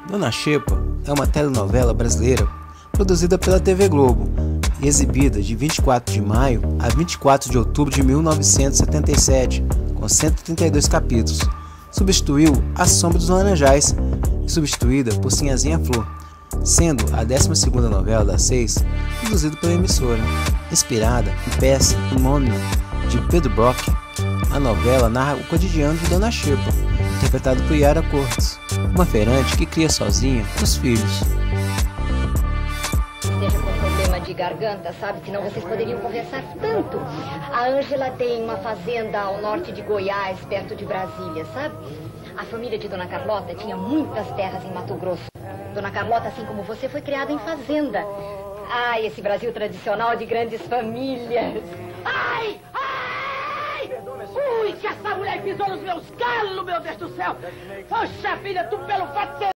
Dona Xepa é uma telenovela brasileira produzida pela TV Globo e exibida de 24 de maio a 24 de outubro de 1977, com 132 capítulos. Substituiu A Sombra dos Laranjais e substituída por Sinhazinha Flor, sendo a 12ª novela das 6 produzida pela emissora. Inspirada em peça homônima de Pedro Brock, a novela narra o cotidiano de Dona Xepa, interpretado por Yara Cortes, uma feirante que cria sozinha os filhos. Esteja com problema de garganta, sabe? Senão vocês poderiam conversar tanto. A Ângela tem uma fazenda ao norte de Goiás, perto de Brasília, sabe? A família de Dona Carlota tinha muitas terras em Mato Grosso. Dona Carlota, assim como você, foi criada em fazenda. Ai, esse Brasil tradicional de grandes famílias. Ai! Ai! Ui, que essa mulher pisou nos meus calos, meu Deus do céu! Poxa, filha, tu pelo fato de ser